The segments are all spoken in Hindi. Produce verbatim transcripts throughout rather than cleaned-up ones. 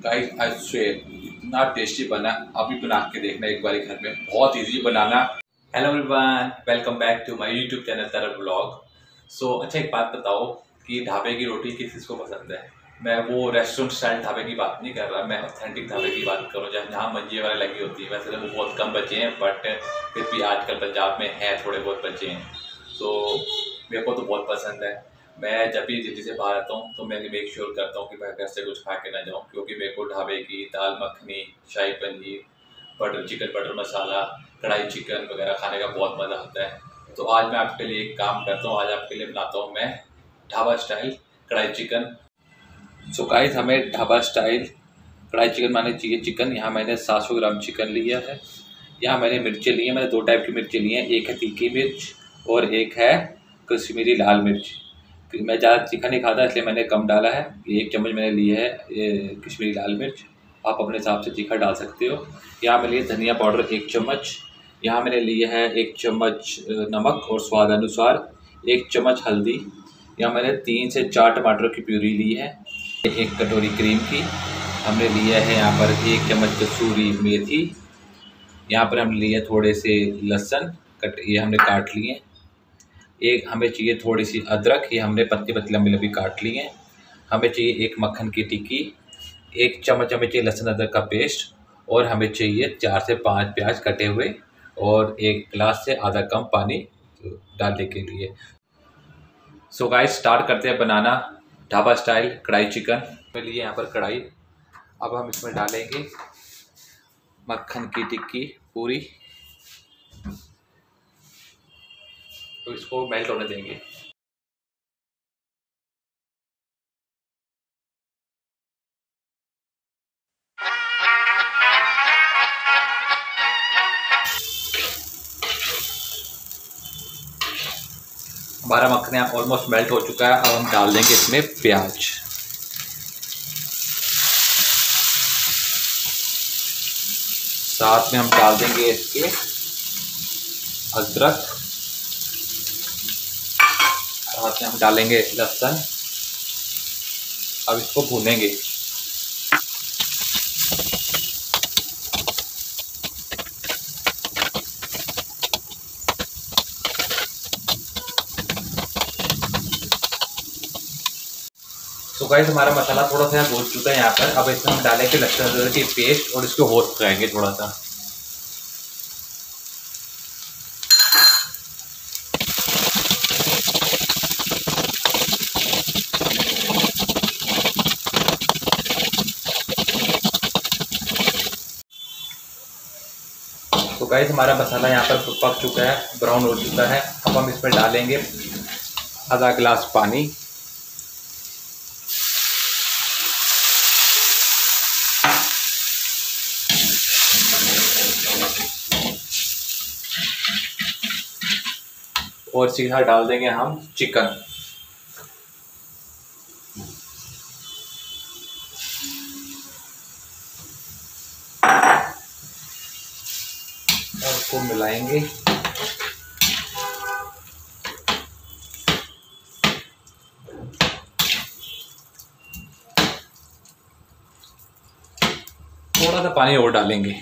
गाइस आई स्वेयर इतना टेस्टी बना, अभी बना के देखना एक बार घर में, बहुत इजी बनाना। Hello everyone, welcome back to my YouTube channel तरफ ब्लॉग। सो अच्छा एक बात बताओ कि ढाबे की रोटी किस किस को पसंद है। मैं वो रेस्टोरेंट स्टाइल ढाबे की बात नहीं कर रहा, मैं ऑथेंटिक ढाबे की बात करूँ जहाँ जहाँ मंजिए वाले लगी होती है। वैसे तो वो बहुत कम बचे हैं, बट फिर भी आजकल पंजाब में हैं, थोड़े बहुत बचे हैं। सो मेरे को तो बहुत पसंद है। मैं जब भी दिल्ली से बाहर आता हूँ तो मैं मेक श्योर करता हूँ कि मैं घर से कुछ खा के ना जाऊँ, क्योंकि मेरे को ढाबे की dal makhani, shahi paneer, butter chicken, butter masala, kadai chicken वगैरह खाने का बहुत मज़ा आता है। तो आज मैं आपके लिए एक काम करता हूँ, आज आपके लिए बनाता हूँ मैं dhaba style kadai chicken. So guys, हमें ढाबा स्टाइल कढ़ाई चिकन बनाने चाहिए चिकन। यहाँ मैंने सात सौ ग्राम चिकन लिया है। यहाँ मैंने मिर्चें ली हैं, मैंने दो टाइप की मिर्चें ली हैं, एक है तीखी मिर्च और एक है कश्मीरी लाल मिर्च। मैं ज़्यादा तीखा नहीं खाता इसलिए मैंने कम डाला है। एक चम्मच मैंने लिया है ये कश्मीरी लाल मिर्च, आप अपने हिसाब से तीखा डाल सकते हो। यहाँ मैंने लिया धनिया पाउडर एक चम्मच, यहाँ मैंने लिया है एक चम्मच नमक और स्वाद अनुसार, एक चम्मच हल्दी। यहाँ मैंने तीन से चार टमाटर की प्यूरी ली है, एक कटोरी क्रीम की हमने लिया है। यहाँ पर एक चम्मच कसूरी मेथी, यहाँ पर हम लिए थोड़े से लहसुन कट, ये हमने काट लिए। एक हमें चाहिए थोड़ी सी अदरक, ये हमने पत्ती पत्ती लंबी लंबी काट ली हैं। हमें चाहिए एक मक्खन की टिक्की, एक चम्मच हमें चाहिए लहसुन अदरक का पेस्ट, और हमें चाहिए चार से पाँच प्याज कटे हुए, और एक गिलास से आधा कम पानी डालने के लिए। सो गाइस, स्टार्ट करते हैं बनाना ढाबा स्टाइल कढ़ाई चिकन। मैं लिए यहाँ पर कढ़ाई, अब हम इसमें डालेंगे मक्खन की टिक्की पूरी, तो इसको मेल्ट होने देंगे। हमारा मक्खन ऑलमोस्ट मेल्ट हो चुका है। अब हम डाल देंगे इसमें प्याज, साथ में हम डाल देंगे इसके अदरक, साथ में हम डालेंगे लहसुन। अब इसको भूनेंगे। तो गाइस, हमारा मसाला थोड़ा सा भून चुका है यहाँ पर। अब इसमें हम डालेंगे लहसुन अदरक की पेस्ट और इसको होस्ट कराएंगे थोड़ा सा। तो गाइस, हमारा मसाला यहाँ पर पक चुका है, ब्राउन हो चुका है। अब हम इसमें डालेंगे आधा गिलास पानी, और सीधा डाल देंगे हम चिकन। और इसको मिलाएंगे। थोड़ा सा पानी और डालेंगे।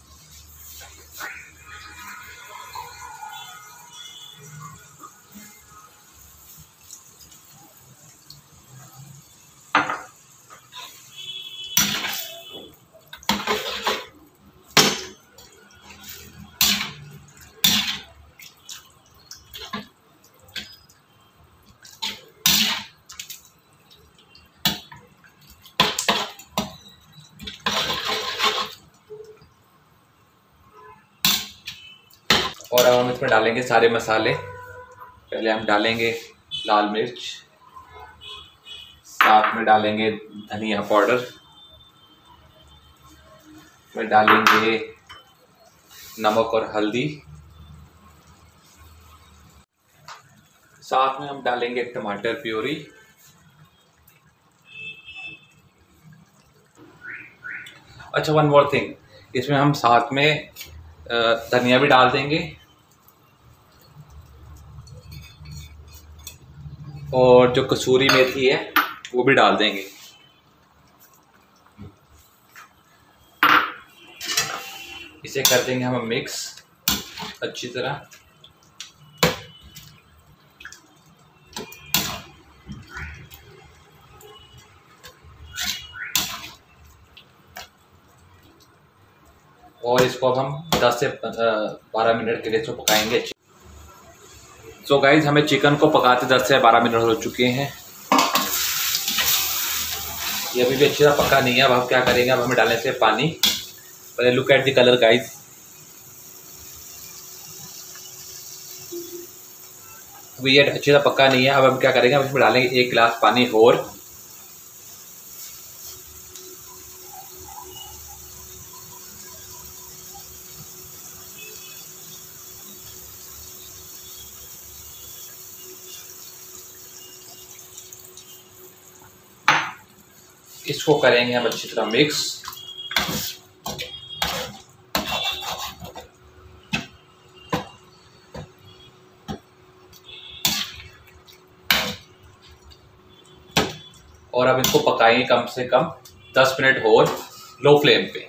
और अब हम इसमें डालेंगे सारे मसाले। पहले हम डालेंगे लाल मिर्च, साथ में डालेंगे धनिया पाउडर, में डालेंगे नमक और हल्दी, साथ में हम डालेंगे टमाटर प्यूरी। अच्छा, वन मोर थिंग, इसमें हम साथ में धनिया भी डाल देंगे और जो कसूरी मेथी है वो भी डाल देंगे। इसे कर देंगे हम मिक्स अच्छी तरह। और इसको अब हम दस से बारह मिनट के लिए इसको पकाएंगे। सो गाइज हमें चिकन को पकाते दस से बारह मिनट हो चुके हैं। ये अभी भी अच्छी तरह पका नहीं है। अब हम क्या करेंगे, अब हमें डालने से पानी। पहले look at the colour guys. अभी ये अच्छी तरह पका नहीं है। अब हम क्या करेंगे, अब इसमें डालेंगे एक गिलास पानी और। इसको करेंगे हम अच्छी तरह मिक्स। और अब इसको पकाएंगे कम से कम दस मिनट और लो फ्लेम पे।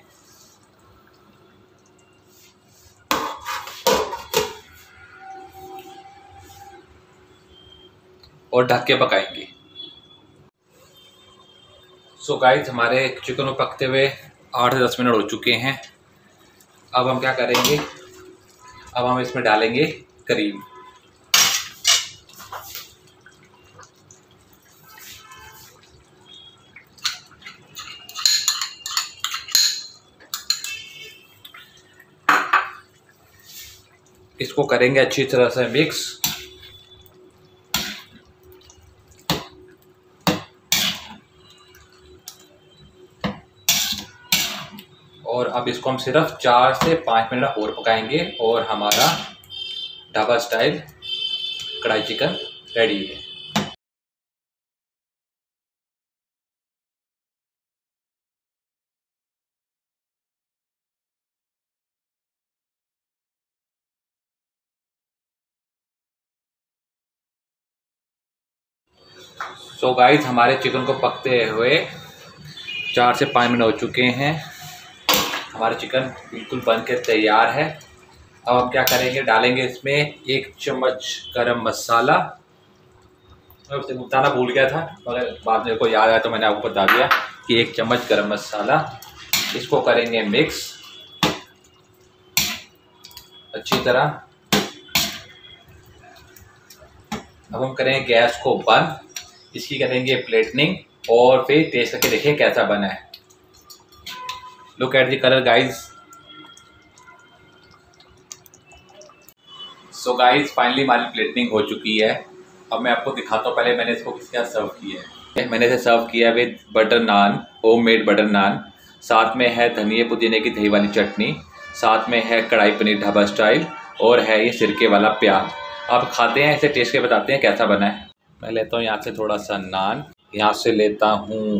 और ढक के पकाएंगे। सो गाइस हमारे चिकन को पकते हुए आठ से दस मिनट हो चुके हैं। अब हम क्या करेंगे, अब हम इसमें डालेंगे क्रीम। इसको करेंगे अच्छी तरह से मिक्स। और अब इसको हम सिर्फ चार से पाँच मिनट और पकाएंगे और हमारा dhaba style kadai chicken ready है। सो so गाइस हमारे चिकन को पकते हुए चार से पाँच मिनट हो चुके हैं। हमारा चिकन बिल्कुल बन के तैयार है। अब हम क्या करेंगे, डालेंगे इसमें एक चम्मच गरम मसाला। मैं उससे बताना भूल गया था, मगर बाद में को याद आया तो मैंने आपको बता दिया कि एक चम्मच गरम मसाला। इसको करेंगे मिक्स अच्छी तरह। अब हम करेंगे गैस को बंद, इसकी करेंगे प्लेटनिंग और फिर टेस्ट करके देखिए कैसा बना है। Look at the colour guys. So guys finally हमारी प्लेटनिंग हो चुकी है। अब मैं आपको दिखाता हूँ पहले मैंने इसको किसके साथ सर्व किया है। मैंने इसे सर्व किया है with butter naan, homemade butter naan. साथ में है धनिया पुदीने की दही वाली चटनी, साथ में है कढ़ाई पनीर ढाबा स्टाइल, और है ये सिरके वाला प्याज। अब खाते हैं, इसे टेस्ट के बताते हैं कैसा बना है। मैं लेता हूँ यहाँ से थोड़ा सा नान, यहाँ से लेता हूँ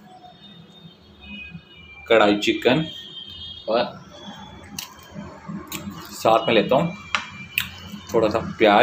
कढ़ाई चिकन और साथ में लेता हूँ थोड़ा सा प्याज।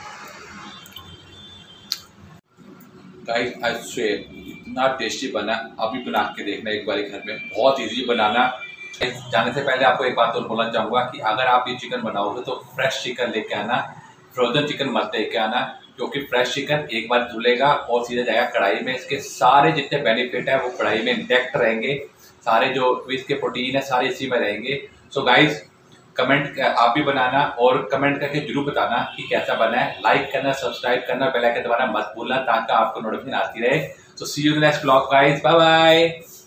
गाइस आई स्वेयर इतना टेस्टी बना, अभी बना के देखना एक बार घर में, बहुत इजी बनाना। जाने से पहले आपको एक बात और बोलना चाहूँगा कि अगर आप ये चिकन बनाओगे तो फ्रेश चिकन लेके आना, फ्रोजन चिकन मत लेके आना, क्योंकि फ्रेश चिकन एक बार धुलेगा और सीधा जाएगा कढ़ाई में। इसके सारे जितने बेनिफिट है वो कढ़ाई में इंटैक्ट रहेंगे, सारे जो इसके प्रोटीन है सारे इसी में रहेंगे। सो गाइस कमेंट आप भी बनाना और कमेंट करके जरूर बताना कि कैसा बना है। लाइक करना, सब्सक्राइब करना, बेल आइकन दबाना मत भूलना ताकि आपको नोटिफिकेशन आती रहे। So see you in the next vlog guys, bye bye.